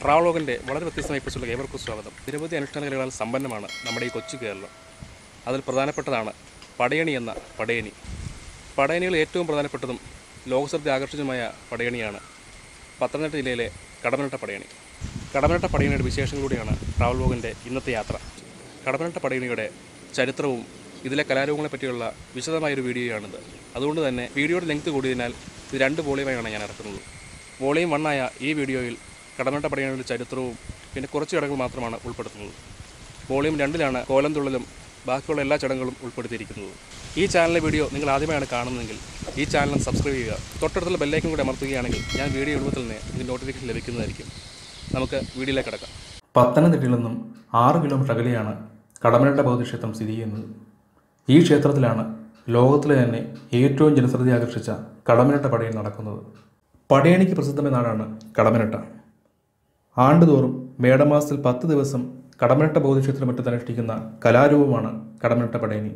ട്രാവലോഗിൻ്റെ വളരെ വ്യത്യസ്തമായ എപ്പിസോഡിലേക്ക് ഏവർക്കും സ്വാഗതം. നിരവധി അനുഷ്ഠാന കലകളാൽ സമ്പന്നമാണ് നമ്മുടെ ഈ കൊച്ചു കേരളം. അതിൽ പ്രധാനപ്പെട്ടതാണ് പടയണി എന്ന പടയണി. പടയണികൾ ഏറ്റവും പ്രധാനപ്പെട്ടതും ലോകശ്രദ്ധ ആകർഷിച്ചതുമായ പടയണിയാണ് പത്തനംതിട്ട ജില്ലയിലെ കടമ്മനിട്ട പടയണി. കടമ്മനിട്ട പടയണിയുടെ വിശേഷങ്ങളിലൂടെയാണ് ട്രാവലോഗിൻ്റെ ഇന്നത്തെ യാത്ര. കടമ്മനിട്ട പടയണിയുടെ ചരിത്രവും ഇതിലെ കലാരൂപങ്ങളെ പറ്റിയുള്ള വിശദമായൊരു വീഡിയോയാണിത്. അതുകൊണ്ട് തന്നെ വീഡിയോയുടെ ലെങ്ത് കൂടിയതിനാൽ ഇത് 2 വോളിയമായാണ് ഞാൻ ഇറക്കുന്നത്. വോളിയം 1 ആയ ഈ വീഡിയോയിൽ കടമ്മനിട്ട പടയണിയുടെ ചരിത്രവും പിന്നെ കുറച്ച് ചടങ്ങുകൾ മാത്രമാണ് ഉൾപ്പെടുത്തുന്നത്. വോളിയം 2-ലാണ് കോലം തുള്ളലും ബാക്കിയുള്ള എല്ലാ ചടങ്ങുകളും ഉൾപ്പെടുത്തിയിരിക്കുന്നത്. ഈ ചാനലിലെ വീഡിയോ നിങ്ങൾ ആദ്യമായാണ് കാണുന്നതെങ്കിൽ ഈ ചാനൽ സബ്സ്ക്രൈബ് ചെയ്യുക. തൊട്ടടുത്തുള്ള ബെല്ലൈക്കൻ കൂടി അമർത്തുകയാണെങ്കിൽ ഞാൻ വീഡിയോ എളുപ്പത്തിൽ തന്നെ ഇതിൻ്റെ നോട്ടിഫിക്കേഷൻ ലഭിക്കുന്നതായിരിക്കും. നമുക്ക് വീഡിയോയിലേക്ക് കിടക്കാം. പത്തനംതിട്ടയിൽ നിന്നും 6 കിലോമീറ്റർ അകലെയാണ് കടമ്മനിട്ട ഭഗവതി ക്ഷേത്രം സ്ഥിതി ചെയ്യുന്നത്. ഈ ക്ഷേത്രത്തിലാണ് ലോകത്തിലെ തന്നെ ഏറ്റവും ജനശ്രദ്ധ ആകർഷിച്ച കടമ്മനിട്ട പടയണി നടക്കുന്നത്. പടയണിക്ക് പ്രസിദ്ധമായ നാടാണ് കടമ്മനിട്ട. ആണ്ടുതോറും മേടമാസത്തിൽ 10 ദിവസം കടമ്മനിട്ട ഭഗവതി ക്ഷേത്രമറ്റത്ത് അനുഷ്ഠിക്കുന്ന കലാരൂപമാണ് കടമ്മനിട്ട പടയണി.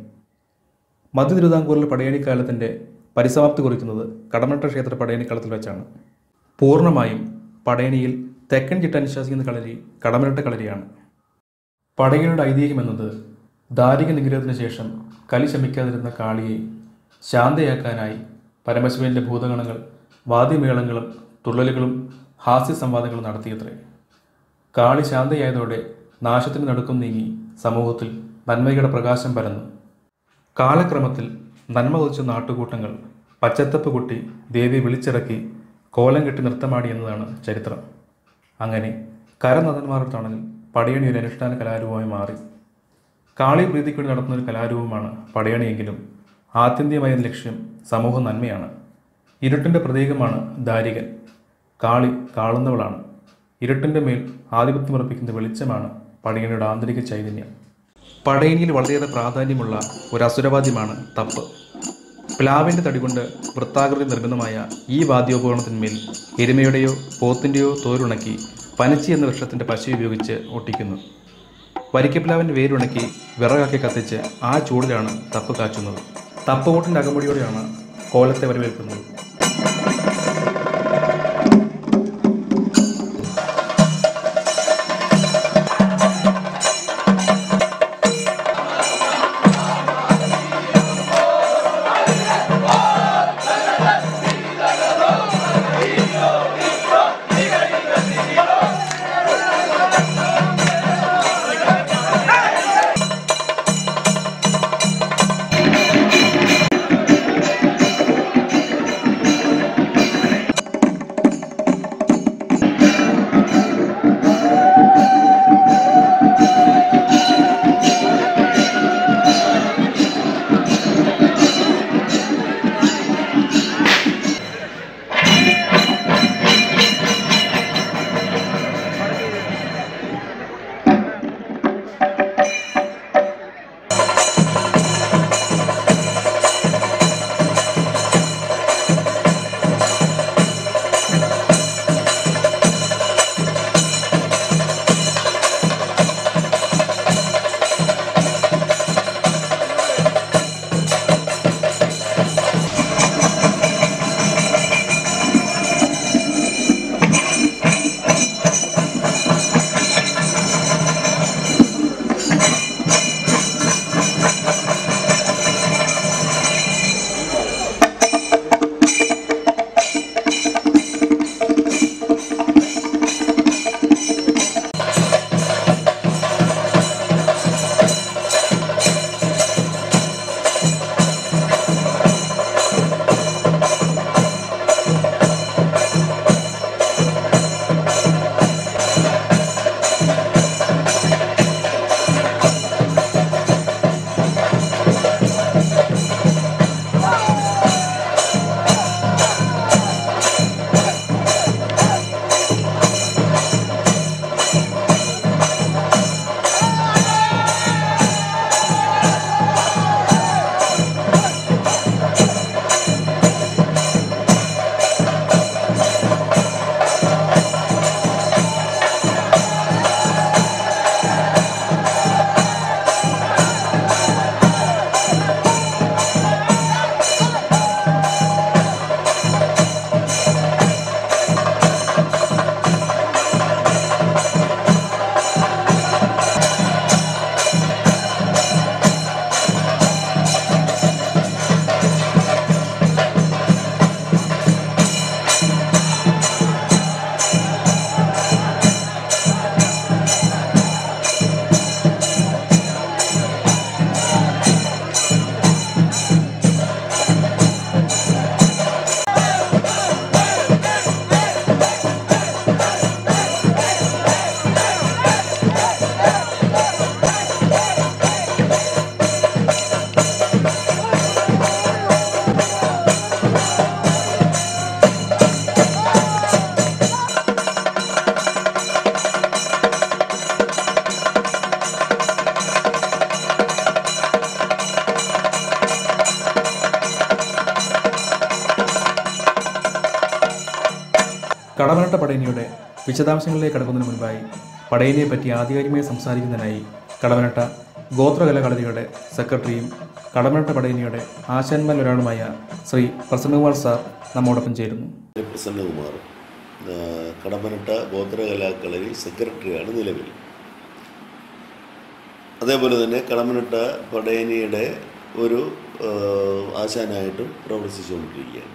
മധ്യ തിരുവിതാംകൂറിലെ പടയണിക്കാലത്തിൻ്റെ പരിസമാപ്തി കുറിക്കുന്നത് കടമ്മനിട്ട ക്ഷേത്ര പടയണിക്കളത്തിൽ വെച്ചാണ്. പൂർണ്ണമായും പടയണിയിൽ തെക്കൻ ചിട്ട അനുശാസിക്കുന്ന കളരി കടമ്മനിട്ട കളരിയാണ്. പടയണിയുടെ ഐതിഹ്യം എന്നത് ദാരിക നിഗ്രഹത്തിന് ശേഷം കലി ശമിക്കാതിരുന്ന കാളിയെ ശാന്തയാക്കാനായി പരമശിവൻ്റെ ഭൂതഗണങ്ങൾ വാദ്യമേളങ്ങളും തുള്ളലുകളും ഹാസ്യ സംവാദങ്ങളും നടത്തിയത്രേ. കാളി ശാന്തയായതോടെ നാശത്തിന് നടുക്കം നീങ്ങി സമൂഹത്തിൽ നന്മയുടെ പ്രകാശം പരന്നു. കാലക്രമത്തിൽ നന്മ കൊതിച്ച നാട്ടുകൂട്ടങ്ങൾ പച്ചത്തപ്പ് കുട്ടി ദേവിയെ വിളിച്ചിറക്കി കോലം കെട്ടി നൃത്തമാടി എന്നതാണ് ചരിത്രം. അങ്ങനെ കരനടന്മാരുടെ തണലിൽ പടയണി ഒരു അനുഷ്ഠാന കലാരൂപമായി മാറി. കാളി പ്രീതിക്ക് വേണ്ടി നടത്തുന്ന ഒരു കലാരൂപമാണ് പടയണിയെങ്കിലും ആത്യന്തികമായ ലക്ഷ്യം സമൂഹ നന്മയാണ്. ഇരുട്ടിൻ്റെ പ്രതീകമാണ് ദാരികൻ. കാളി കാളുന്നവളാണ്. ഇരുട്ടിൻ്റെ മേൽ ആധിപത്യമുറപ്പിക്കുന്ന വെളിച്ചമാണ് പടയണിയുടെ ആന്തരിക ചൈതന്യം. പടയണിയിൽ വളരെയേറെ പ്രാധാന്യമുള്ള ഒരു അസുരവാദ്യമാണ് തപ്പ്. പ്ലാവിൻ്റെ തടി കൊണ്ട് വൃത്താകൃതി നിർമ്മിതമായ ഈ വാദ്യോപകരണത്തിന്മേൽ എരുമയുടെയോ പോത്തിൻ്റെയോ തോലുണക്കി പനച്ചി എന്ന വൃക്ഷത്തിൻ്റെ പശ ഉപയോഗിച്ച് ഒട്ടിക്കുന്നു. വരിക്കപ്ലാവിൻ്റെ വേരുണക്കി വിറകാക്കി കത്തിച്ച് ആ ചൂടിലാണ് തപ്പ് കാച്ചുന്നത്. തപ്പുകൂട്ടിൻ്റെ അകമ്പടിയോടെയാണ് കോലത്തെ വരവേൽക്കുന്നത്. കടമ്മനിട്ട പടയണിയുടെ വിശദാംശങ്ങളിലേക്ക് കടക്കുന്നതിന് മുൻപായി പടയണിയെ പറ്റി ആധികാരികമായി സംസാരിക്കുന്നതിനായി കടമ്മനിട്ട ഗോത്രകലാകളരിയുടെ സെക്രട്ടറിയും കടമ്മനിട്ട പടയണിയുടെ ആശാന്മാരിൽ ഒരാളുമായ ശ്രീ പ്രസന്നകുമാർ സാർ നമ്മോടൊപ്പം ചേരുന്നു. പ്രസന്നകുമാർ കടമ്മനിട്ട ഗോത്രകലാകളരി സെക്രട്ടറിയാണ് നിലവിൽ. അതേപോലെ തന്നെ കടമ്മനിട്ട പടയണിയുടെ ഒരു ആശാനായിട്ടും പ്രവർത്തിച്ചുകൊണ്ടിരിക്കുകയാണ്.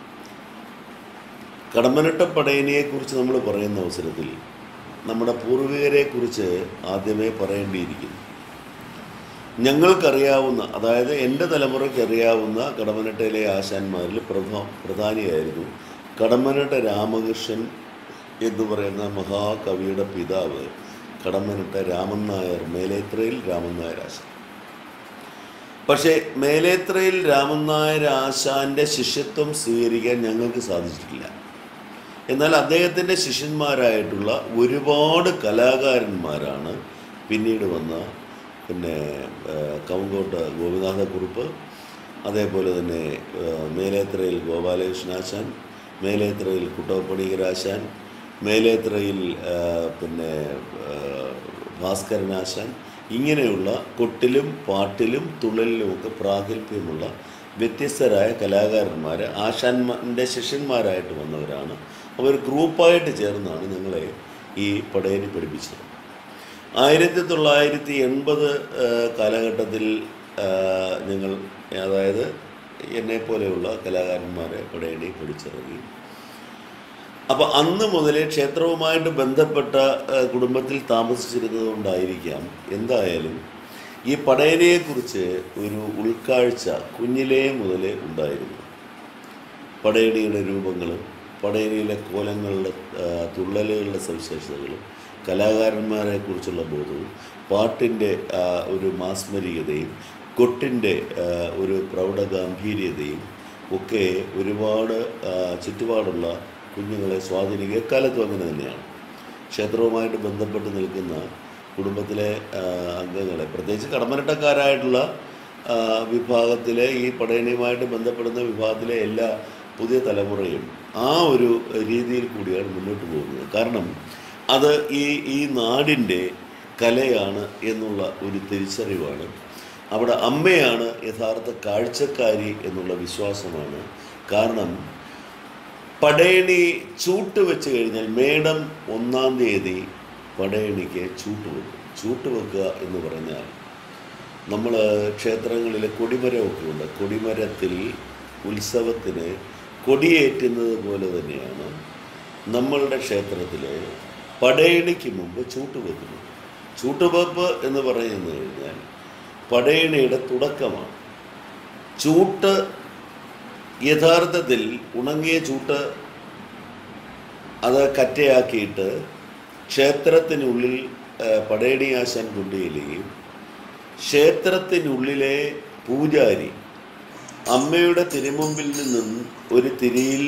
കടമ്മനിട്ട പടയണിയെക്കുറിച്ച് നമ്മൾ പറയുന്ന അവസരത്തിൽ നമ്മുടെ പൂർവികരെക്കുറിച്ച് ആദ്യമേ പറയേണ്ടിയിരിക്കുന്നു. ഞങ്ങൾക്കറിയാവുന്ന, അതായത് എൻ്റെ തലമുറയ്ക്ക് അറിയാവുന്ന കടമ്മനിട്ടയിലെ ആശാന്മാരിൽ പ്രധാനിയായിരുന്നു കടമ്മനിട്ട രാമകൃഷ്ണൻ എന്ന് പറയുന്ന മഹാകവിയുടെ പിതാവ് കടമ്മനിട്ട രാമൻ നായർ, മേലേത്രയിൽ രാമൻ നായർ ആശാൻ. പക്ഷേ മേലേത്രയിൽ രാമൻ നായർ ആശാൻ്റെ ശിഷ്യത്വം സ്വീകരിക്കാൻ ഞങ്ങൾക്ക് സാധിച്ചിട്ടില്ല. എന്നാൽ അദ്ദേഹത്തിൻ്റെ ശിഷ്യന്മാരായിട്ടുള്ള ഒരുപാട് കലാകാരന്മാരാണ് പിന്നീട് വന്ന കവങ്കോട്ട് ഗോപിനാഥക്കുറുപ്പ്, അതേപോലെ തന്നെ മേലേത്രയിൽ ഗോപാലകൃഷ്ണാശാൻ, മേലേത്രയിൽ കുട്ടപ്പണിക്കരാശാൻ, മേലേത്രയിൽ ഭാസ്കരനാശാൻ, ഇങ്ങനെയുള്ള കൊട്ടിലും പാട്ടിലും തുള്ളലിലുമൊക്കെ പ്രാഗൽഭ്യമുള്ള വ്യത്യസ്തരായ കലാകാരന്മാർ ആശാന്മാരുടെ ശിഷ്യന്മാരായിട്ട് വന്നവരാണ്. അവർ ഗ്രൂപ്പായിട്ട് ചേർന്നാണ് ഞങ്ങളെ ഈ പടയണി പഠിപ്പിച്ചത്. 1980 കാലഘട്ടത്തിൽ ഞങ്ങൾ, അതായത് എന്നെപ്പോലെയുള്ള കലാകാരന്മാരെ പടയണി പഠിച്ചിറങ്ങി. അപ്പോൾ അന്ന് മുതലേ ക്ഷേത്രവുമായിട്ട് ബന്ധപ്പെട്ട കുടുംബത്തിൽ താമസിച്ചിരുന്നത് കൊണ്ടായിരിക്കാം എന്തായാലും ഈ പടയണിയെക്കുറിച്ച് ഒരു ഉൾക്കാഴ്ച കുഞ്ഞിലേ മുതലേ ഉണ്ടായിരുന്നു. പടയണിയുടെ രൂപങ്ങളും പടയണിയിലെ കോലങ്ങളുടെ തുള്ളലുകളുടെ സവിശേഷതകളും കലാകാരന്മാരെക്കുറിച്ചുള്ള ബോധവും പാട്ടിൻ്റെ ഒരു മാസ്മരികതയും കൊട്ടിൻ്റെ ഒരു പ്രൗഢഗാംഭീര്യതയും ഒക്കെ ഒരുപാട് ചുറ്റുപാടുള്ള കുഞ്ഞുങ്ങളെ സ്വാധീനിക്കുക. എക്കാലത്തും അങ്ങനെ തന്നെയാണ്. ക്ഷേത്രവുമായിട്ട് ബന്ധപ്പെട്ട് നിൽക്കുന്ന കുടുംബത്തിലെ അംഗങ്ങളെ, പ്രത്യേകിച്ച് കടമ്മനിട്ടക്കാരായിട്ടുള്ള വിഭാഗത്തിലെ ഈ പടയണിയുമായിട്ട് ബന്ധപ്പെടുന്ന വിഭാഗത്തിലെ എല്ലാ പുതിയ തലമുറയും ആ ഒരു രീതിയിൽ കൂടിയാണ് മുന്നോട്ട് പോകുന്നത്. കാരണം അത് ഈ നാടിൻ്റെ കലയാണ് എന്നുള്ള ഒരു തിരിച്ചറിവാണ്. അവിടെ അമ്മയാണ് യഥാർത്ഥ കാഴ്ചക്കാരി എന്നുള്ള വിശ്വാസമാണ്. കാരണം പടയണി ചൂട്ട് വെച്ച് കഴിഞ്ഞാൽ മേടം 1-ാം തീയതി പടയണിക്ക് ചൂട്ട് വെക്കും. ചൂട്ട് വെക്കുക എന്ന് പറഞ്ഞാൽ നമ്മൾ ക്ഷേത്രങ്ങളിൽ കൊടിമരമൊക്കെ ഉണ്ട്. കൊടിമരത്തിൽ ഉത്സവത്തിന് കൊടിയേറ്റുന്നത് പോലെ തന്നെയാണ് നമ്മളുടെ ക്ഷേത്രത്തിൽ പടയണിക്ക് മുമ്പ് ചൂട്ട് വെക്കുന്നത്. ചൂട്ടുവെപ്പ് എന്ന് പറയുന്നത് കഴിഞ്ഞാൽ പടയണിയുടെ തുടക്കമാണ്. ചൂട്ട് യഥാർത്ഥത്തിൽ ഉണങ്ങിയ ചൂട്ട് അത് കറ്റയാക്കിയിട്ട് ക്ഷേത്രത്തിനുള്ളിൽ പടയണി ആശാൻ കൊണ്ടുചെല്ലുകയും ക്ഷേത്രത്തിനുള്ളിലെ പൂജാരി അമ്മയുടെ തിരുമുമ്പിൽ നിന്നും ഒരു തിരിയിൽ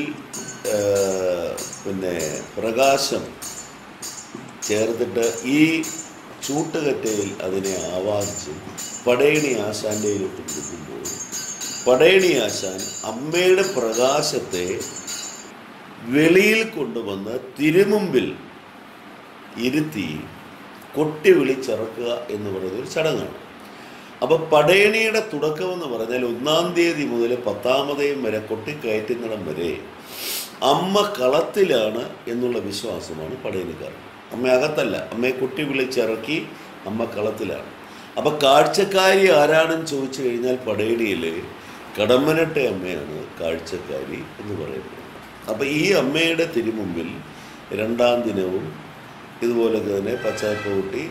പ്രകാശം ചേർത്തിട്ട് ഈ ചൂട്ടുകറ്റയിൽ അതിനെ ആവാഹിച്ച് പടയണി ആശാൻ്റെ ഇട്ട് കൊടുക്കുമ്പോൾ പടയണി ആശാൻ അമ്മയുടെ പ്രകാശത്തെ വെളിയിൽ കൊണ്ടുവന്ന് തിരുമുമ്പിൽ ഇരുത്തി കൊട്ടി വിളിച്ചിറക്കുക എന്ന് പറയുന്നൊരു ചടങ്ങാണ്. അപ്പോൾ പടയണിയുടെ തുടക്കമെന്ന് പറഞ്ഞാൽ 1-ാം തീയതി മുതൽ 10-ാമതയും വരെ കൊട്ടിക്കയറ്റുന്നിടം വരെ അമ്മ കളത്തിലാണ് എന്നുള്ള വിശ്വാസമാണ് പടയണിക്കാർ. അമ്മ അകത്തല്ല, അമ്മയെ കൊട്ടി വിളിച്ചിറക്കി അമ്മ കളത്തിലാണ്. അപ്പോൾ കാഴ്ചക്കാരി ആരാണെന്ന് ചോദിച്ചു കഴിഞ്ഞാൽ പടയണിയിൽ കടമ്മനിട്ട അമ്മയാണ് കാഴ്ചക്കാരി എന്ന് പറയുന്നത്. അപ്പോൾ ഈ അമ്മയുടെ തിരുമുമ്പിൽ 2-ാം ദിനവും ഇതുപോലെ തന്നെ പച്ചായ്പ കൂട്ടി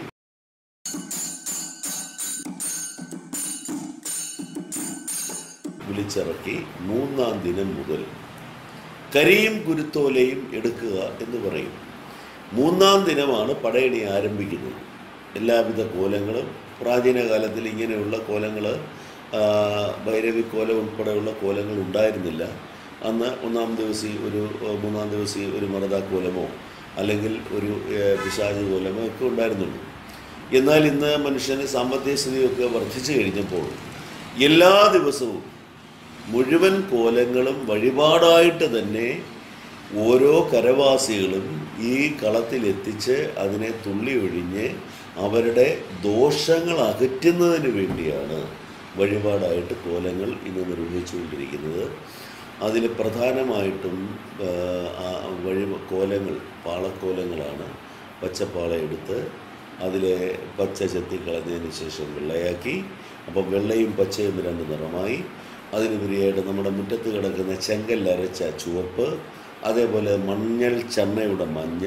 വിളിച്ചിറക്കി 3-ാം ദിനം മുതൽ കരിയും കുരുത്തോലയും എടുക്കുക എന്ന് പറയും. 3-ാം ദിനമാണ് പടയണി ആരംഭിക്കുന്നത്. എല്ലാവിധ കോലങ്ങളും പ്രാചീന കാലത്തിൽ ഇങ്ങനെയുള്ള കോലങ്ങൾ, ഭൈരവി കോലം ഉൾപ്പെടെയുള്ള കോലങ്ങൾ ഉണ്ടായിരുന്നില്ല. അന്ന് 1-ാം ദിവസം ഒരു 3-ാം ദിവസം ഒരു മറുതാ കോലമോ അല്ലെങ്കിൽ ഒരു പിശാചി കോലമോ ഒക്കെ ഉണ്ടായിരുന്നുള്ളൂ. എന്നാൽ ഇന്ന് മനുഷ്യന് സാമ്പത്തിക സ്ഥിതിയൊക്കെ വർദ്ധിച്ചു കഴിഞ്ഞപ്പോൾ എല്ലാ ദിവസവും മുഴുവൻ കോലങ്ങളും വഴിപാടായിട്ട് തന്നെ ഓരോ കരവാസികളും ഈ കളത്തിലെത്തിച്ച് അതിനെ തുള്ളി ഒഴിഞ്ഞ് അവരുടെ ദോഷങ്ങൾ അകറ്റുന്നതിന് വേണ്ടിയാണ് വഴിപാടായിട്ട് കോലങ്ങൾ ഇന്ന് നിർവഹിച്ചുകൊണ്ടിരിക്കുന്നത്. അതിൽ പ്രധാനമായിട്ടും കോലങ്ങൾ പാളക്കോലങ്ങളാണ്. പച്ചപ്പാള എടുത്ത് അതിലെ പച്ച ചെത്തിക്കളഞ്ഞതിന് ശേഷം വെള്ളയാക്കി, അപ്പം വെള്ളയും പച്ചയും രണ്ട് നിറമായി. അതിനുപരിയായിട്ട് നമ്മുടെ മുറ്റത്ത് കിടക്കുന്ന ചെങ്കല്ലരച്ച ചുവപ്പ്, അതേപോലെ മഞ്ഞൾ ചമ്മയുടെ മഞ്ഞ,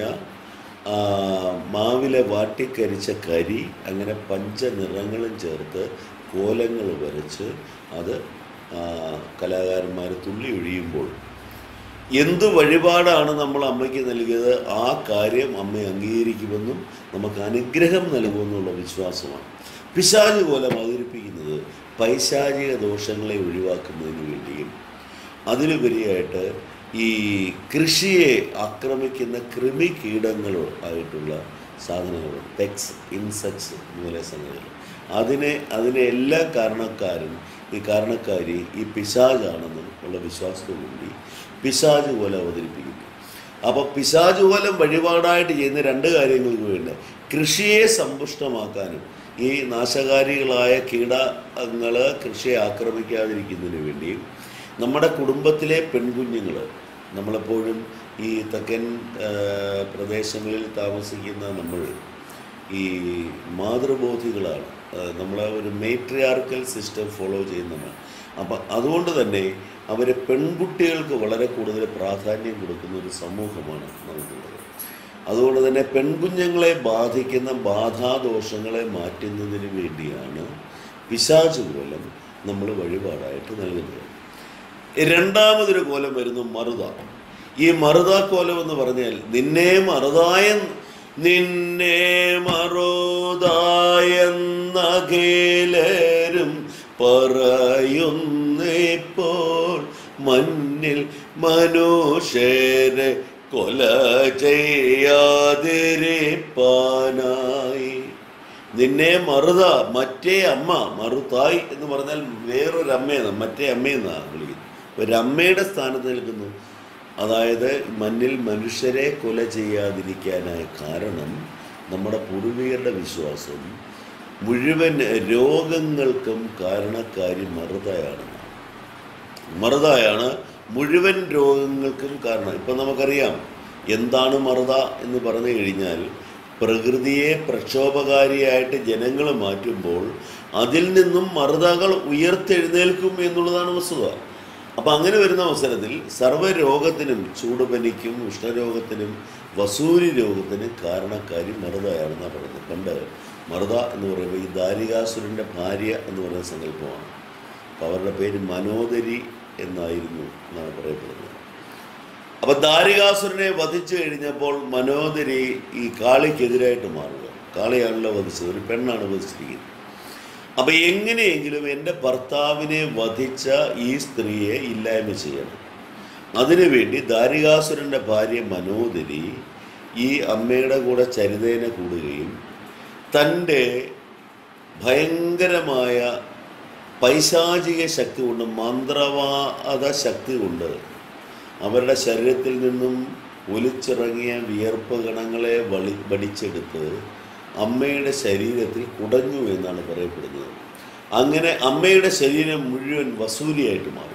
മാവിലെ വാട്ടിക്കരിച്ച കരി, അങ്ങനെ പഞ്ചനിറങ്ങളും ചേർത്ത് കോലങ്ങൾ വരച്ച് അത് കലാകാരന്മാർ തുള്ളി ഒഴിയുമ്പോൾ എന്ത് വഴിപാടാണ് നമ്മൾ അമ്മയ്ക്ക് നൽകിയത് ആ കാര്യം അമ്മ അംഗീകരിക്കുമെന്നും നമുക്ക് അനുഗ്രഹം നൽകുമെന്നുള്ള വിശ്വാസമാണ്. പിശാച് കോലം അവതരിപ്പിക്കുന്നത് പൈശാചിക ദോഷങ്ങളെ ഒഴിവാക്കുന്നതിന് വേണ്ടിയും അതിലുപരിയായിട്ട് ഈ കൃഷിയെ ആക്രമിക്കുന്ന കൃമികീടങ്ങളോ ആയിട്ടുള്ള സാധനങ്ങൾ, പെക്സ്, ഇൻസെക്ട്സ് മുതലായ സംഗതികൾ, അതിനെ എല്ലാ കാരണക്കാരി ഈ പിശാചാണെന്നും ഉള്ള വിശ്വാസത്തോടുകൂടി പിശാച് കോലം അവതരിപ്പിക്കുന്നു. അപ്പോൾ പിശാച് കോലം വഴിപാടായിട്ട് ചെയ്യുന്ന രണ്ട് കാര്യങ്ങൾക്ക് വേണ്ടി കൃഷിയെ സമ്പുഷ്ടമാക്കാനും ഈ നാശകാരികളായ കീടങ്ങൾ കൃഷിയെ ആക്രമിക്കാതിരിക്കുന്നതിന് വേണ്ടിയും നമ്മുടെ കുടുംബത്തിലെ പെൺകുഞ്ഞുങ്ങൾ, നമ്മളെപ്പോഴും ഈ തെക്കൻ പ്രദേശങ്ങളിൽ താമസിക്കുന്ന നമ്മൾ ഈ മാതൃബോധികളാണ്. നമ്മളെ ഒരു മെട്രിയാർക്കൽ സിസ്റ്റം ഫോളോ ചെയ്യുന്നതാണ്. അപ്പം അതുകൊണ്ട് തന്നെ അവർ പെൺകുട്ടികൾക്ക് വളരെ കൂടുതൽ പ്രാധാന്യം കൊടുക്കുന്ന ഒരു സമൂഹമാണ് നമുക്കുള്ളത്. അതുകൊണ്ട് തന്നെ പെൺകുഞ്ഞുങ്ങളെ ബാധിക്കുന്ന ബാധാദോഷങ്ങളെ മാറ്റുന്നതിന് വേണ്ടിയാണ് പിശാച് കോലം നമ്മൾ വഴിപാടായിട്ട് നൽകുന്നത്. രണ്ടാമതൊരു കോലം വരുന്നു മറുത. ഈ മറുത കോലം എന്ന് പറഞ്ഞാൽ നിന്നെ മറുതായെന്നകേലരും പറയുന്നിപ്പോൾ മണ്ണിൽ മനുഷ്യരെ കൊല ചെയ്യാതിരിപ്പാനായി. നിന്നെ മറുത, മറ്റേ അമ്മ, മറുതായി എന്ന് പറഞ്ഞാൽ വേറൊരു അമ്മയെന്നാണ്, മറ്റേ അമ്മയെന്നാണ് വിളിക്കുന്നത്. ഒരമ്മയുടെ സ്ഥാനത്ത് നിൽക്കുന്നു. അതായത് മണ്ണിൽ മനുഷ്യരെ കൊല ചെയ്യാതിരിക്കാനായ കാരണം നമ്മുടെ പൂർവികരുടെ വിശ്വാസം മുഴുവൻ രോഗങ്ങൾക്കും കാരണക്കാരി മറുതയാണ് മുഴുവൻ രോഗങ്ങൾക്കും കാരണം. ഇപ്പം നമുക്കറിയാം എന്താണ് മറുത എന്ന് പറഞ്ഞു കഴിഞ്ഞാൽ, പ്രകൃതിയെ പ്രക്ഷോഭകാരിയായിട്ട് ജനങ്ങൾ മാറ്റുമ്പോൾ അതിൽ നിന്നും മറുതകൾ ഉയർത്തെഴുന്നേൽക്കും എന്നുള്ളതാണ് വസ്തുത. അപ്പം അങ്ങനെ വരുന്ന അവസരത്തിൽ സർവ്വരോഗത്തിനും, ചൂടുപനിക്കും ഉഷ്ണരോഗത്തിനും വസൂരി രോഗത്തിനും കാരണക്കാരി മറുതയാണെന്നാണ് പറയുന്നത്. പണ്ട് മറുത എന്ന് പറയുമ്പോൾ ഈ ദാരികാസുരൻ്റെ ഭാര്യ എന്ന് പറയുന്ന സങ്കല്പമാണ്. അപ്പോൾ അവരുടെ പേര് മനോദരി എന്നായിരുന്നു എന്നാണ് പറയപ്പെടുന്നത്. അപ്പം ദാരികാസുരനെ വധിച്ചു കഴിഞ്ഞപ്പോൾ മനോദരി ഈ കാളിക്കെതിരായിട്ട് മാറുക. കാളിയാണല്ലോ വധിച്ചത്, ഒരു പെണ്ണാണ് വധിച്ചിരിക്കുന്നത്. അപ്പം എങ്ങനെയെങ്കിലും എൻ്റെ ഭർത്താവിനെ വധിച്ച ഈ സ്ത്രീയെ ഇല്ലായ്മ ചെയ്യണം. അതിനുവേണ്ടി ദാരികാസുരൻ്റെ ഭാര്യ മനോദരി ഈ അമ്മയുടെ കൂടെ ചരിതേനെ കൂടുകയും തൻ്റെ ഭയങ്കരമായ പൈശാചിക ശക്തി കൊണ്ട്, മന്ത്രവാദ ശക്തി കൊണ്ട് അവരുടെ ശരീരത്തിൽ നിന്നും ഒലിച്ചിറങ്ങിയ വിയർപ്പ് കണങ്ങളെ വടിച്ചെടുത്ത് അമ്മയുടെ ശരീരത്തിൽ കുടഞ്ഞു എന്നാണ് പറയപ്പെടുന്നത്. അങ്ങനെ അമ്മയുടെ ശരീരം മുഴുവൻ വസൂരിയായിട്ട് മാറി.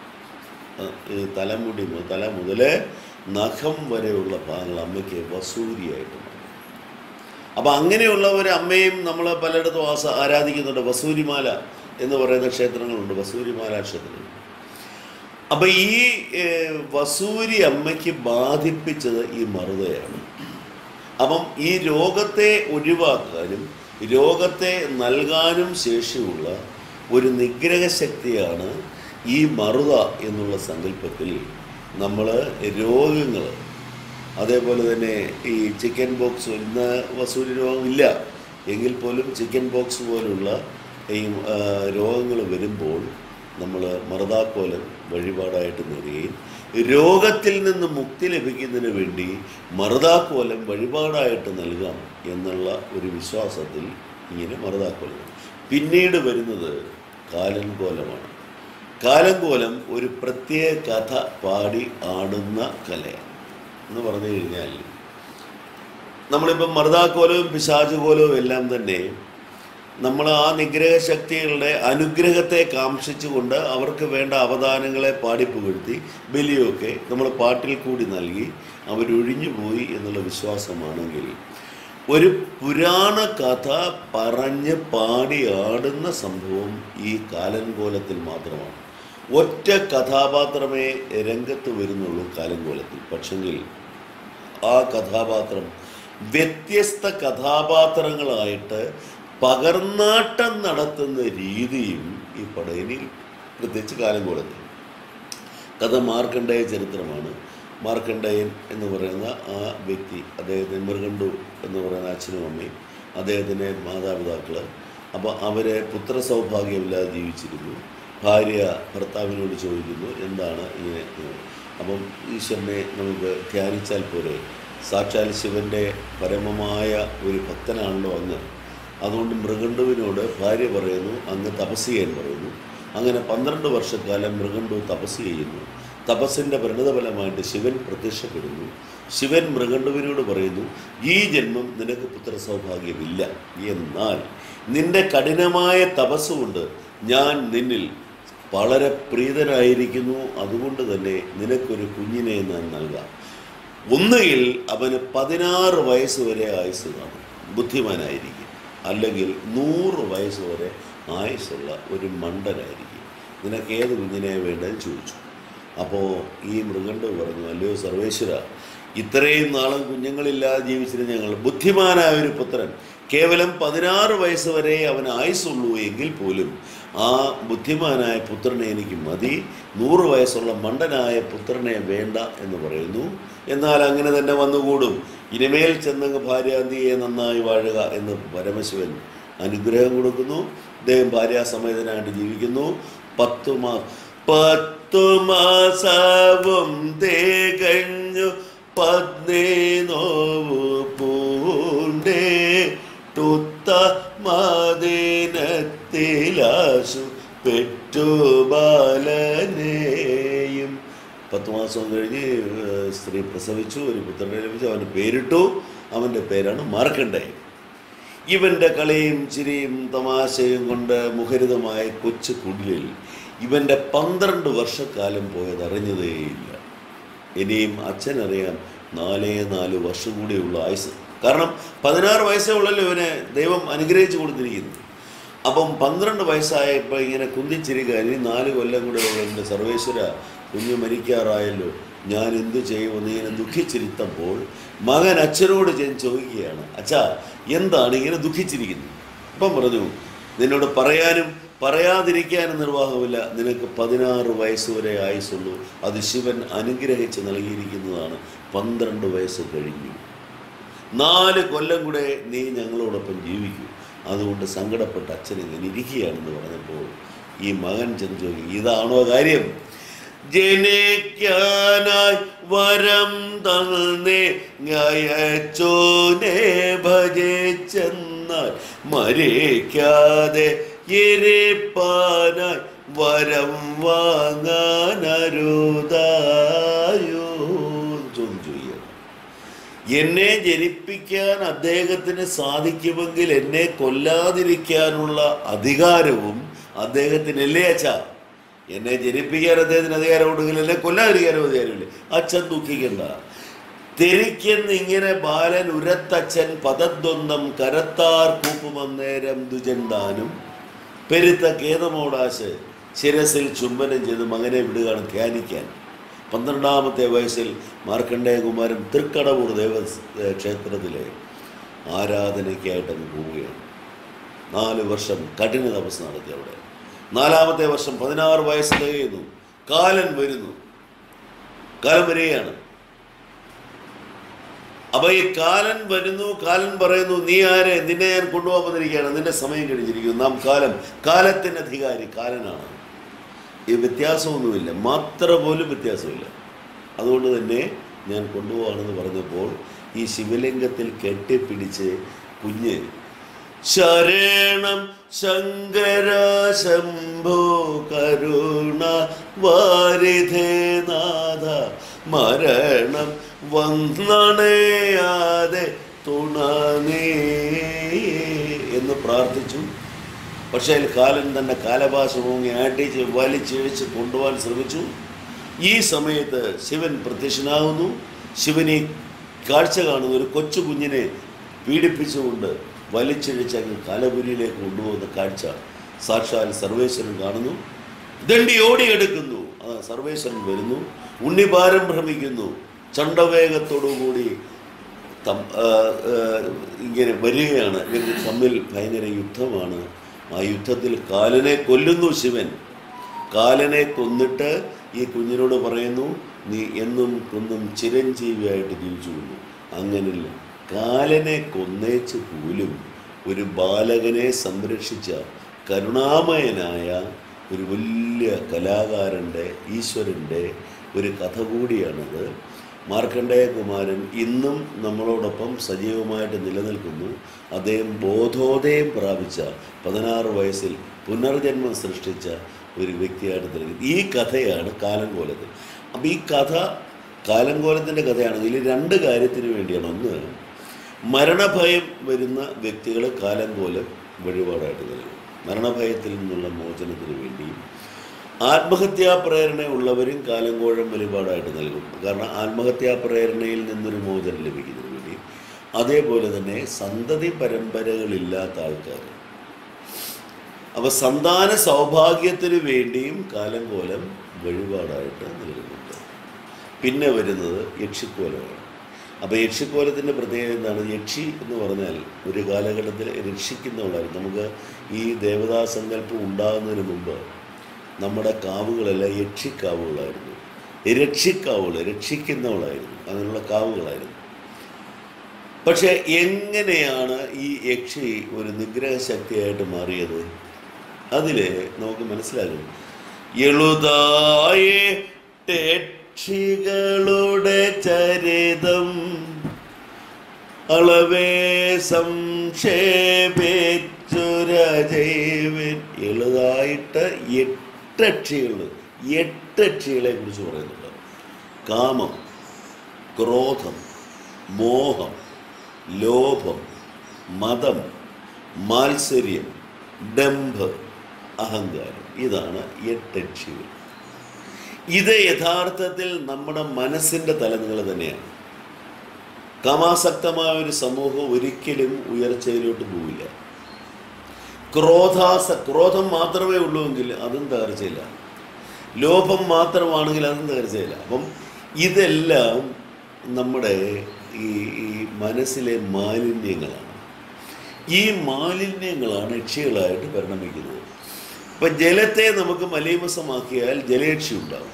തല മുതൽ നഖം വരെയുള്ള ഭാഗങ്ങൾ അമ്മയ്ക്ക് വസൂരിയായിട്ട് മാറി. അപ്പം അങ്ങനെയുള്ള ഒരു അമ്മയും നമ്മൾ പലയിടത്തും ആരാധിക്കുന്നുണ്ട്. വസൂരിമാല എന്ന് പറയുന്ന ക്ഷേത്രങ്ങളുണ്ട്, വസൂരിമാല ക്ഷേത്രങ്ങൾ. അപ്പം ഈ വസൂരി അമ്മയ്ക്ക് ബാധിപ്പിച്ചത് ഈ മറുതയാണ്. അപ്പം ഈ രോഗത്തെ ഒഴിവാക്കാനും രോഗത്തെ നൽകാനും ശേഷിയുള്ള ഒരു നിഗ്രഹശക്തിയാണ് ഈ മറുത എന്നുള്ള സങ്കല്പത്തിൽ നമ്മൾ രോഗങ്ങൾ, അതേപോലെ തന്നെ ഈ ചിക്കൻ ബോക്സ്, ഇന്ന് വസൂരി രോഗമില്ല എങ്കിൽ പോലും ചിക്കൻ ബോക്സ് പോലുള്ള ഈ രോഗങ്ങൾ വരുമ്പോൾ നമ്മൾ മറുതാക്കോലം വഴിപാടായിട്ട് നേടുകയും രോഗത്തിൽ നിന്ന് മുക്തി ലഭിക്കുന്നതിന് വേണ്ടി മറുതാക്കോലം വഴിപാടായിട്ട് നൽകാം എന്നുള്ള ഒരു വിശ്വാസത്തിൽ ഇങ്ങനെ മറുതാക്കോലം. പിന്നീട് വരുന്നത് കാലൻ കോലമാണ്. കാലൻ കോലം ഒരു പ്രത്യേക കഥ പാടി ആടുന്ന കലയാണ്. എന്ന് പറഞ്ഞു കഴിഞ്ഞാൽ, നമ്മളിപ്പം മറുതാക്കോലവും പിശാചുകോലവും എല്ലാം തന്നെ നമ്മൾ ആ നിഗ്രഹശക്തികളുടെ അനുഗ്രഹത്തെ കാംക്ഷിച്ചുകൊണ്ട് അവർക്ക് വേണ്ട അവദാനങ്ങളെ പാടിപ്പുകഴ്ത്തി ബലിയൊക്കെ നമ്മൾ പാട്ടിൽ കൂടി നൽകി അവരൊഴിഞ്ഞു പോയി എന്നുള്ള വിശ്വാസമാണെങ്കിൽ, ഒരു പുരാണ കഥ പറഞ്ഞ് പാടി ആടുന്ന സംഭവം ഈ കാലൻകോലത്തിൽ മാത്രമാണ്. ഒറ്റ കഥാപാത്രമേ രംഗത്ത് വരുന്നുള്ളൂ കാലൻകോലത്തിൽ. പക്ഷെങ്കിൽ ആ കഥാപാത്രം വ്യത്യസ്ത കഥാപാത്രങ്ങളായിട്ട് പകർന്നാട്ടം നടത്തുന്ന രീതിയും ഈ പടയനിയിൽ, പ്രത്യേകിച്ച് കാലൻകോലത്തിൽ. കഥ മാർക്കണ്ഡേയ ചരിത്രമാണ്. മാർക്കണ്ഡേയൻ എന്ന് പറയുന്ന ആ വ്യക്തി, അദ്ദേഹത്തിന് മൃഗണ്ടു എന്ന് പറയുന്ന അച്ഛനും അമ്മയും അദ്ദേഹത്തിൻ്റെ മാതാപിതാക്കൾ, അപ്പോൾ അവരെ പുത്രസൗഭാഗ്യമില്ലാതെ ജീവിച്ചിരുന്നു. ഭാര്യ ഭർത്താവിനോട് ചോദിക്കുന്നു, എന്താണ് ഇങ്ങനെ? അപ്പം ഈശ്വരനെ നമുക്ക് ധ്യാനിച്ചാൽ പോരെ, സാക്ഷാൽ ശിവൻ്റെ പരമമായ ഒരു ഭക്തനാണല്ലോ അങ്ങ്. അതുകൊണ്ട് മൃഗണ്ടുവിനോട് ഭാര്യ പറയുന്നു, അങ്ങ് തപസ് ചെയ്യാൻ പറയുന്നു. അങ്ങനെ 12 വർഷക്കാലം മൃഗണ്ടു തപസ് ചെയ്യുന്നു. തപസ്സിൻ്റെ പരിണിതഫലമായിട്ട് ശിവൻ പ്രത്യക്ഷപ്പെടുന്നു. ശിവൻ മൃഗണ്ടുവിനോട് പറയുന്നു, ഈ ജന്മം നിനക്ക് പുത്രസൗഭാഗ്യമില്ല, എന്നാൽ നിൻ്റെ കഠിനമായ തപസ്സുകൊണ്ട് ഞാൻ നിന്നിൽ വളരെ പ്രീതനായിരിക്കുന്നു. അതുകൊണ്ട് തന്നെ നിനക്കൊരു കുഞ്ഞിനെ ഞാൻ നൽകാം. ഒന്നുകിൽ അവന് 16 വയസ്സ് വരെ ആയുസ് കാണും, ബുദ്ധിമാനായിരിക്കും, അല്ലെങ്കിൽ 100 വയസ്സ് വരെ ആയുസ്സുള്ള ഒരു മണ്ടനായിരിക്കും. നിനക്ക് ഏത് കുഞ്ഞിനെ വേണ്ടതെന്ന് ചോദിച്ചു. അപ്പോൾ ഈ മൃഗണ്ട് പറഞ്ഞു, അല്ലയോ സർവേശ്വര, ഇത്രയും നാളും കുഞ്ഞുങ്ങളില്ലാതെ ജീവിച്ചിരുന്ന ഞങ്ങൾ, ബുദ്ധിമാനായ ഒരു പുത്രൻ, കേവലം 16 വയസ്സ് വരെ അവന് ആയുസ്സുള്ളൂ എങ്കിൽ പോലും ആ ബുദ്ധിമാനായ പുത്രനെ എനിക്ക് മതി, 100 വയസ്സുള്ള മണ്ടനായ പുത്രനെ വേണ്ട എന്ന് പറയുന്നു. എന്നാൽ അങ്ങനെ തന്നെ വന്നുകൂടും, ഇനിമേൽ ചെന്നങ്ങ് ഭാര്യാന്തിയെ നന്നായി വാഴുക എന്ന് പരമശിവൻ അനുഗ്രഹം കൊടുക്കുന്നു. അദ്ദേഹം ഭാര്യാസമേതനായിട്ട് ജീവിക്കുന്നു. 10 മാസവും തികഞ്ഞു പത്നി നോവു പൂണ്ടേ തുത്ത മാദിനത്തിലാശു പെറ്റു ബാലനെയും. 10 മാസം കഴിഞ്ഞ് സ്ത്രീ പ്രസവിച്ചു, ഒരു പുത്രനെ ലഭിച്ചു. അവന് പേരിട്ടു. അവൻ്റെ പേരാണ് മാർക്കണ്ഡേയൻ. ഇവൻ്റെ കളിയും ചിരിയും തമാശയും കൊണ്ട് മുഖരിതമായ കൊച്ചു കുടിലിൽ ഇവൻ്റെ 12 വർഷക്കാലം പോയത് അറിഞ്ഞതേയില്ല. ഇനിയും അച്ഛനറിയാം 4 വർഷം കൂടിയുള്ള ആയുസ്. കാരണം 16 വയസ്സേ ഉള്ളല്ലോ ഇവനെ ദൈവം അനുഗ്രഹിച്ചു കൊടുത്തിരിക്കുന്നു. അപ്പം 12 വയസ്സായപ്പോൾ ഇങ്ങനെ കുന്തിച്ചിരിക്കുക, ഇനി 4 കൊല്ലം കൂടെ എൻ്റെ സർവേശ്വര, കുഞ്ഞ് മരിക്കാറായല്ലോ, ഞാൻ എന്തു ചെയ്യുമെന്ന് ഇങ്ങനെ ദുഃഖിച്ചിരുത്തപ്പോൾ മകൻ അച്ഛനോട് ചോദിക്കുകയാണ്, അച്ഛാ എന്താണ് ഇങ്ങനെ ദുഃഖിച്ചിരിക്കുന്നത്? അപ്പം പറഞ്ഞു, നിന്നോട് പറയാനും പറയാതിരിക്കാനും നിർവാഹമില്ല, നിനക്ക് 16 വയസ്സ് വരെ ആയുസുള്ളൂ. അത് ശിവൻ അനുഗ്രഹിച്ച് നൽകിയിരിക്കുന്നതാണ്. 12 വയസ്സ് കഴിഞ്ഞു, 4 കൊല്ലം കൂടെ നീ ഞങ്ങളോടൊപ്പം ജീവിക്കൂ. അതുകൊണ്ട് സങ്കടപ്പെട്ട അച്ഛൻ ഇങ്ങനെ ഇരിക്കുകയാണെന്ന് പറഞ്ഞപ്പോൾ ഈ മകൻ ചെന്ന് ചോദിക്കും, ഇതാണോ കാര്യം? ജനിക്കാനായി വരം തന്നേ അയച്ചോനെ ഭജിച്ചെന്നാൽ മരിക്കാതെ ഇരിപ്പാനായി വരം വാങ്ങാനരുതായോ ചോദിക്കുകയാണ്. എന്നെ ജനിപ്പിക്കാൻ അദ്ദേഹത്തിന് സാധിക്കുമെങ്കിൽ എന്നെ കൊല്ലാതിരിക്കാനുള്ള അധികാരവും അദ്ദേഹത്തിനല്ലേ അച്ഛാ? എന്നെ ജനിപ്പിക്കാൻ അദ്ദേഹത്തിന് അധികാരമുണ്ടെങ്കിൽ എന്നെ കൊല്ലാതിരിക്കാനും അധികാരമില്ലേ? അച്ഛൻ ദുഃഖിക്കണ്ട. തെരിക്കെന്ന് ഇങ്ങനെ ബാലൻ ഉരത്തച്ഛൻ പദദ്വന്ദ്ം കരത്താർ കൂപ്പുമന്നേരം ദുജന്താനും പെരുത്ത ഖേദമോടാശ് ശിരസിൽ ചുംബനം ചെയ്ത് മകനെ വിടുകയാണ് ധ്യാനിക്കാൻ. 12ാമത്തെ വയസ്സിൽ മാർക്കണ്ഡേയകുമാരൻ തൃക്കടവൂർ ക്ഷേത്രത്തിലെ ആരാധനയ്ക്കായിട്ട് അങ്ങ് പോവുകയാണ്. 4 വർഷം കഠിന തപസ് നടത്തി അവിടെ. 4ാമത്തെ വർഷം 16 വയസ്സ് തികയുന്നു. കാലൻ വരുന്നു, കാലൻ വരികയാണ്. അപ്പോൾ ഈ കാലൻ വരുന്നു. കാലൻ പറയുന്നു, നീ ആരെ? നിന്നെ ഞാൻ കൊണ്ടുപോകാൻ വന്നിരിക്കുകയാണ്, നിന്റെ സമയം കഴിഞ്ഞിരിക്കുന്നു. നാം കാലത്തിൻ്റെ അധികാരി കാലനാണ്. ഈ വ്യത്യാസമൊന്നുമില്ല, മാത്ര പോലും വ്യത്യാസമില്ല. അതുകൊണ്ട് തന്നെ ഞാൻ കൊണ്ടുപോകാണെന്ന് പറഞ്ഞപ്പോൾ ഈ ശിവലിംഗത്തിൽ കെട്ടിപ്പിടിച്ച് കുഞ്ഞ് ശരണം ശങ്കര ശംഭോ കരുണ വാരിധേ നാഥ മരണം വന്നണയാതെ തുണനേ എന്ന് പ്രാർത്ഥിച്ചു. പക്ഷേ കാലൻ തന്നെ കാലഭാഷമോങ്ങി ആട്ടിച്ച് വലിച്ചിഴച്ച് കൊണ്ടുപോകാൻ ശ്രമിച്ചു. ഈ സമയത്ത് ശിവൻ പ്രത്യക്ഷനാകുന്നു. ശിവനെ കാഴ്ച കാണുന്ന ഒരു കൊച്ചു കുഞ്ഞിനെ പീഡിപ്പിച്ചുകൊണ്ട് വലിച്ചിഴച്ച് അങ്ങ് കാലപുരിയിലേക്ക് കൊണ്ടുപോകുന്ന കാഴ്ച സാക്ഷാൽ സർവേശ്വരൻ കാണുന്നു. ദണ്ഡി ഓടിയെടുക്കുന്നു. സർവേശ്വരൻ വരുന്നു. ഉണ്ണിഭാരം ഭ്രമിക്കുന്നു. ചണ്ടവേഗത്തോടുകൂടി ഇങ്ങനെ വരികയാണ്. ഇവർ തമ്മിൽ ഭയങ്കര യുദ്ധമാണ്. ആ യുദ്ധത്തിൽ കാലനെ കൊല്ലുന്നു ശിവൻ. കാലനെ കൊന്നിട്ട് ഈ കുഞ്ഞിനോട് പറയുന്നു, നീ എന്നും കൊന്നും ചിരഞ്ജീവിയായിട്ട് ജീവിച്ചു കൊന്നു. അങ്ങനെയല്ല, കാലനെ കൊന്നേച്ച് പോലും ഒരു ബാലകനെ സംരക്ഷിച്ച കരുണാമയനായ ഒരു വലിയ കലാകാരൻ്റെ, ഈശ്വരൻ്റെ ഒരു കഥ കൂടിയാണത്. മാർക്കണ്ഡേയകുമാരൻ ഇന്നും നമ്മളോടൊപ്പം സജീവമായിട്ട് നിലനിൽക്കുന്നു. അദ്ദേഹം ബോധോദയം പ്രാപിച്ച 16 വയസ്സിൽ പുനർജന്മം സൃഷ്ടിച്ച ഒരു വ്യക്തിയായിട്ട് നിലനിൽക്കുന്നു. ഈ കഥയാണ് കാലങ്കോലത്തിൽ. അപ്പോൾ ഈ കഥ കാലങ്കോലത്തിൻ്റെ കഥയാണെങ്കിൽ 2 കാര്യത്തിന് വേണ്ടിയാണ്. ഒന്ന്, മരണഭയം വരുന്ന വ്യക്തികൾ കാലങ്കോലം വഴിപാടായിട്ട് നൽകും. മരണഭയത്തിൽ നിന്നുള്ള മോചനത്തിന് വേണ്ടിയും ആത്മഹത്യാ പ്രേരണ ഉള്ളവരും കാലങ്കോഴം വഴിപാടായിട്ട് നൽകും. കാരണം ആത്മഹത്യാ പ്രേരണയിൽ നിന്നൊരു മോചനം ലഭിക്കുന്നതിന് വേണ്ടി. അതേപോലെ തന്നെ സന്തതി പരമ്പരകളില്ലാത്ത ആൾക്കാർ, അപ്പോൾ സന്താന സൗഭാഗ്യത്തിന് വേണ്ടിയും കാലങ്കോലം വഴിപാടായിട്ട് നൽകുന്നുണ്ട്. പിന്നെ വരുന്നത് യക്ഷിക്കോലമാണ്. അപ്പോൾ യക്ഷിക്കോലത്തിൻ്റെ പ്രത്യേകത എന്താണ്? യക്ഷി എന്ന് പറഞ്ഞാൽ ഒരു കാലഘട്ടത്തിൽ രക്ഷിക്കുന്നവളായിരുന്നു. നമുക്ക് ഈ ദേവതാസങ്കല്പം ഉണ്ടാകുന്നതിന് മുമ്പ് നമ്മുടെ കാവുകളെല്ലാം യക്ഷിക്കാവുകളായിരുന്നു. രക്ഷിക്കാവുകൾ, രക്ഷിക്കുന്നവളായിരുന്നു. അങ്ങനെയുള്ള കാവുകളായിരുന്നു. പക്ഷേ എങ്ങനെയാണ് ഈ യക്ഷി ഒരു നിഗ്രഹശക്തിയായിട്ട് മാറിയത്? അതിൽ നമുക്ക് മനസ്സിലാകും. എളുതായേ യക്ഷികളുടെ ചരിതം അളവേ സംക്ഷേപിച്ചുരജൈവൻ. എളുതായിട്ട് 8 യക്ഷികളെ കുറിച്ച് പറയുന്നുണ്ട്. കാമം, ക്രോധം, മോഹം, ലോഭം, മതം, മാത്സര്യം, ഡംഭ്, അഹങ്കാരം. ഇതാണ് 8 യക്ഷികൾ. ഇത് യഥാർത്ഥത്തിൽ നമ്മുടെ മനസ്സിൻ്റെ തലങ്ങൾ തന്നെയാണ്. കാമാസക്തമായ ഒരു സമൂഹം ഒരിക്കലും ഉയർച്ചയിലോട്ട് പോവില്ല. ക്രോധം മാത്രമേ ഉള്ളൂവെങ്കിൽ അതും തകർച്ചയില്ല. ലോഭം മാത്രമാണെങ്കിൽ അതും തകർച്ചയില്ല. അപ്പം ഇതെല്ലാം നമ്മുടെ ഈ മനസ്സിലെ മാലിന്യങ്ങളാണ്. ഈ മാലിന്യങ്ങളാണ് യക്ഷികളായിട്ട് പരിണമിക്കുന്നത്. ഇപ്പം ജലത്തെ നമുക്ക് മലീമസമാക്കിയാൽ ജലയക്ഷി ഉണ്ടാവും.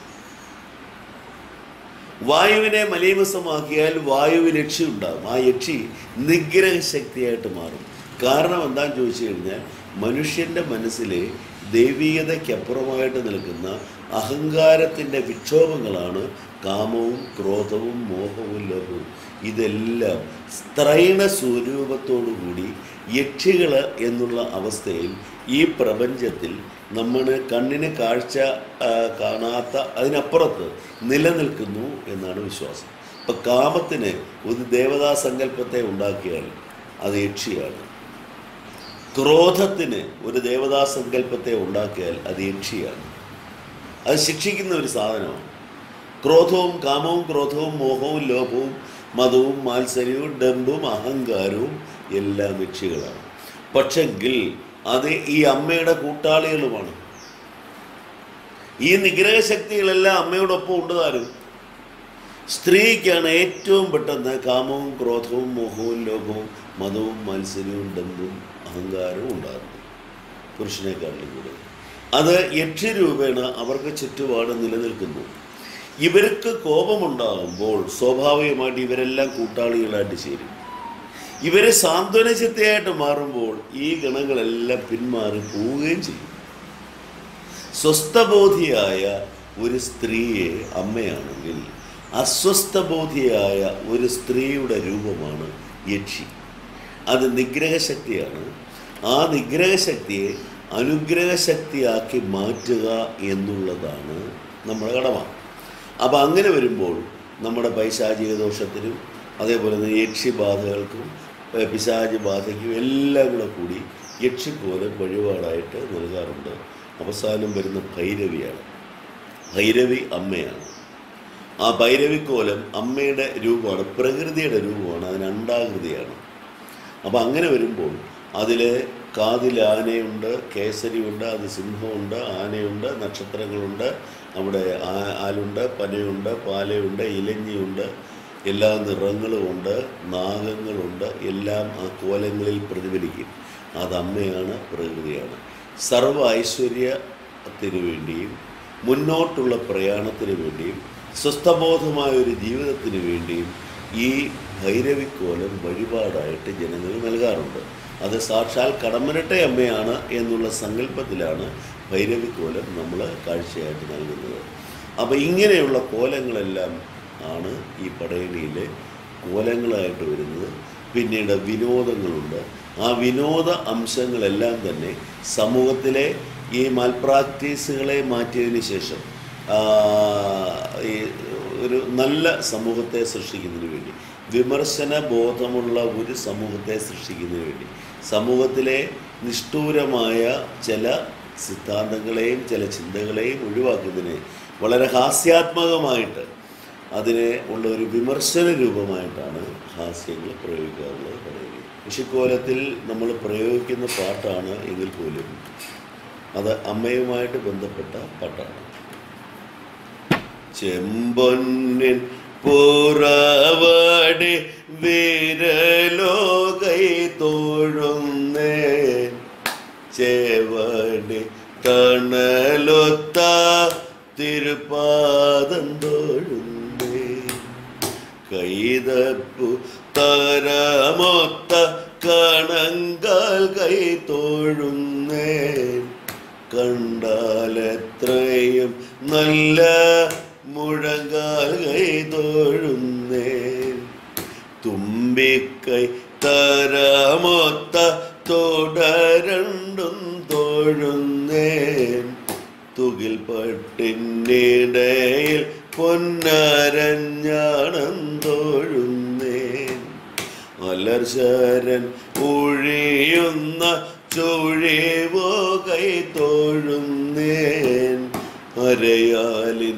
വായുവിനെ മലീമസമാക്കിയാൽ വായുവിൽ യക്ഷി ഉണ്ടാകും. ആ യക്ഷി നിഗ്രഹശക്തിയായിട്ട് മാറും. കാരണം എന്താണെന്ന് ചോദിച്ചു കഴിഞ്ഞാൽ മനുഷ്യൻ്റെ മനസ്സിലെ ദൈവീകതയ്ക്കപ്പുറമായിട്ട് നിൽക്കുന്ന അഹങ്കാരത്തിൻ്റെ വിക്ഷോഭങ്ങളാണ് കാമവും ക്രോധവും മോഹവും ലോഭവും. ഇതെല്ലാം സ്ത്രൈണ സ്വരൂപത്തോടുകൂടി യക്ഷികൾ എന്നുള്ള അവസ്ഥയിൽ ഈ പ്രപഞ്ചത്തിൽ നമ്മൾ കണ്ണിന് കാഴ്ച കാണാത്ത അതിനപ്പുറത്ത് നിലനിൽക്കുന്നു എന്നാണ് വിശ്വാസം. ഇപ്പം കാമത്തിന് ഒരു ദേവതാസങ്കല്പത്തെ ഉണ്ടാക്കിയാൽ അത് യക്ഷിയാണ്. ക്രോധത്തിന് ഒരു ദേവതാസങ്കല്പത്തെ ഉണ്ടാക്കിയാൽ അത് യക്ഷിയാണ്. അത് ശിക്ഷിക്കുന്ന ഒരു സാധനമാണ്. ക്രോധവും കാമവും ക്രോധവും മോഹവും ലോഭവും മതവും മാത്സര്യവും ഡംബും അഹങ്കാരവും എല്ലാം യക്ഷികളാണ്. പക്ഷെങ്കിൽ അത് ഈ അമ്മയുടെ കൂട്ടാളികളുമാണ്. ഈ നിഗ്രഹശക്തികളെല്ലാം അമ്മയോടൊപ്പം ഉണ്ട്. താനും സ്ത്രീക്കാണ് ഏറ്റവും പെട്ടെന്ന് കാമവും ക്രോധവും മോഹവും ലോഭവും മതവും മത്സര്യവും ഡംബും അഹങ്കാരവും ഉണ്ടാകുന്നത് പുരുഷനേക്കാളും കൂടെ. അത് യക്ഷിരൂപേണ അവർക്ക് ചുറ്റുപാട് നിലനിൽക്കുന്നു. ഇവർക്ക് കോപമുണ്ടാകുമ്പോൾ സ്വാഭാവികമായിട്ട് ഇവരെല്ലാം കൂട്ടാളികളായിട്ട് ചേരും. ഇവർ സാന്ത്വനശക്തിയായിട്ട് മാറുമ്പോൾ ഈ ഗണങ്ങളെല്ലാം പിന്മാറി പോവുകയും ചെയ്യും. സ്വസ്ഥബോധിയായ ഒരു സ്ത്രീയെ അമ്മയാണെങ്കിൽ അസ്വസ്ഥബോധിയായ ഒരു സ്ത്രീയുടെ രൂപമാണ് യക്ഷി. അത് നിഗ്രഹശക്തിയാണ്. ആ നിഗ്രഹശക്തിയെ അനുഗ്രഹശക്തിയാക്കി മാറ്റുക എന്നുള്ളതാണ് നമ്മുടെ കടമ. അപ്പം അങ്ങനെ വരുമ്പോൾ നമ്മുടെ പൈശാചിക ദോഷത്തിനും അതേപോലെ തന്നെ യക്ഷിബാധകൾക്കും പിശാചി ബാധയ്ക്കും എല്ലാം കൂടി യക്ഷിക്കോലം വഴിപാടായിട്ട് നൽകാറുണ്ട്. അവസാനം വരുന്ന ഭൈരവിയാണ്. ഭൈരവി അമ്മയാണ്. ആ ഭൈരവിക്കോലം അമ്മയുടെ രൂപമാണ്, പ്രകൃതിയുടെ രൂപമാണ്, അതിന് അണ്ഡാകൃതിയാണ്. അപ്പം അങ്ങനെ വരുമ്പോൾ അതിൽ കാതിൽ ആനയുണ്ട്, കേസരിയുണ്ട്, അത് സിംഹമുണ്ട്, ആനയുണ്ട്, നക്ഷത്രങ്ങളുണ്ട്, അവിടെ ആലുണ്ട്, പനയുണ്ട്, പാലയുണ്ട്, ഇലഞ്ഞിയുണ്ട്, എല്ലാ നിറങ്ങളുമുണ്ട്, നാഗങ്ങളുണ്ട്, എല്ലാം ആ കോലങ്ങളിൽ പ്രതിഫലിക്കും. അത് അമ്മയാണ്, പ്രകൃതിയാണ്. സർവ്വ ഐശ്വര്യത്തിന് വേണ്ടിയും മുന്നോട്ടുള്ള പ്രയാണത്തിന് വേണ്ടിയും സ്വസ്ഥബോധമായ ഒരു ജീവിതത്തിന് വേണ്ടിയും ഈ ഭൈരവിക്കോലം വഴിപാടായിട്ട് ജനങ്ങൾ നൽകാറുണ്ട്. അത് സാക്ഷാൽ കടമ്മനിട്ട അമ്മയാണ് എന്നുള്ള സങ്കല്പത്തിലാണ് ഭൈരവിക്കോലം നമ്മൾ കാഴ്ചയായിട്ട് നൽകുന്നത്. അപ്പോൾ ഇങ്ങനെയുള്ള കോലങ്ങളെല്ലാം ആണ് ഈ പടയണിയിലെ കോലങ്ങളായിട്ട് വരുന്നത്. പിന്നീട് വിനോദങ്ങളുണ്ട്. ആ വിനോദ അംശങ്ങളെല്ലാം തന്നെ സമൂഹത്തിലെ ഈ മാൽപ്രാക്ടീസുകളെ മാറ്റിയതിന് ശേഷം ഈ ഒരു നല്ല സമൂഹത്തെ സൃഷ്ടിക്കുന്നതിന് വേണ്ടി, വിമർശന ബോധമുള്ള ഒരു സമൂഹത്തെ സൃഷ്ടിക്കുന്നതിന് വേണ്ടി, സമൂഹത്തിലെ നിഷ്ഠൂരമായ ചില സിദ്ധാന്തങ്ങളെയും ചില ചിന്തകളെയും ഒഴിവാക്കുന്നതിന് വളരെ ഹാസ്യാത്മകമായിട്ട് അതിനെ ഉള്ള ഒരു വിമർശന രൂപമായിട്ടാണ് ഹാസ്യങ്ങൾ പ്രയോഗിക്കാറുള്ളത്. പറയുന്നത് ഋഷിക്കോലത്തിൽ നമ്മൾ പ്രയോഗിക്കുന്ന പാട്ടാണ് എങ്കിൽ പോലും അത് അമ്മയുമായിട്ട് ബന്ധപ്പെട്ട പാട്ടാണ്. ചെമ്പൊന്നിൻ പുറവടി വിരലോകൈ തോഴുന്നേ, ചേവടി തണലൊത്ത തിരുപാദം തോഴുന്നേ, കൈതപ്പു തരമൊത്ത കണങ്കാൽ കൈ തോഴുന്നേ, കണ്ടാലെത്രയും നല്ല മുഴങ്കാൽ കൈ തോഴുന്നേ, തുമ്പിക്കൈ തരമൊത്ത തുടരണ്ടും തോഴുന്നേൻ, തുകിൽ പട്ടിനിടയിൽ പൊന്നരഞ്ഞാണം തോഴുന്നേൻ, അലർശരൻ ഒഴിയുന്ന ചുഴിവോ കൈ തോഴുന്നേൻ, അരയാലിൻ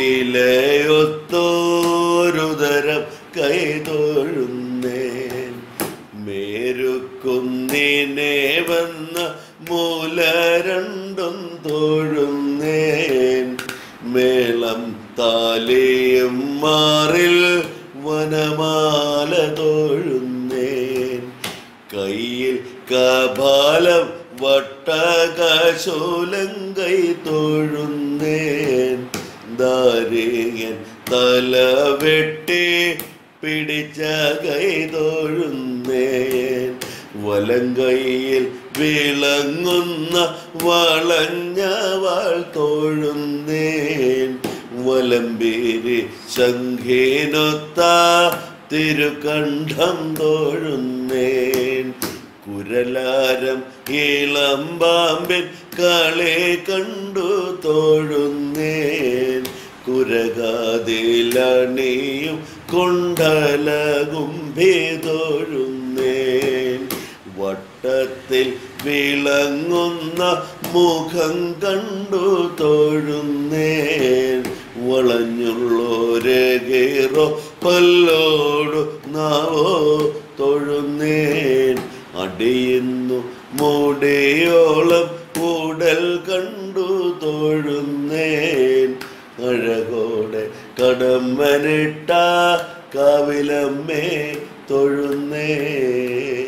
ഇലയൊത്തോരുതരം കൈ തോഴുന്നേൻ, മേരുക്കുന്നിനെ വന്ന മൂല രണ്ടും തോഴുന്നേൻ, മേളം താലിയും മാറിൽ വനമാല തോഴുന്നേൻ, കയ്യിൽ കപാലം വട്ടകശൂലം കൈ തോഴുന്നേൻ, ദാരികൻ തല വെട്ടി പിടിച്ച കൈ തോഴുന്നേൻ, വലങ്കൈയിൽ വിളങ്ങുന്ന വളഞ്ഞ വാൾ തോഴുന്നേൻ, വലമ്പേരി ശംഖിനൊത്ത തിരുകണ്ഠം തോഴുന്നേൻ, കുരലാരം ഇളമ്പാമ്പിൻ കളി കണ്ടു തോഴുന്നേൻ, കുരകാതിലണിയും കൊണ്ടലകുംഭി തോഴുന്നേൻ, വട്ടത്തിൽ വിളങ്ങുന്ന മുഖം കണ്ടു തോഴുന്നേൻ, വളഞ്ഞുള്ളോരേറോ പല്ലോടു നാവോ തൊഴുന്നേൻ, അടിയുന്നു മുടിയോളം കൂടൽ കണ്ടു തോഴുന്നേൻ, അഴകോടെ കടമ്മനിട്ട കാവിലമ്മേ തൊഴുന്നേൻ.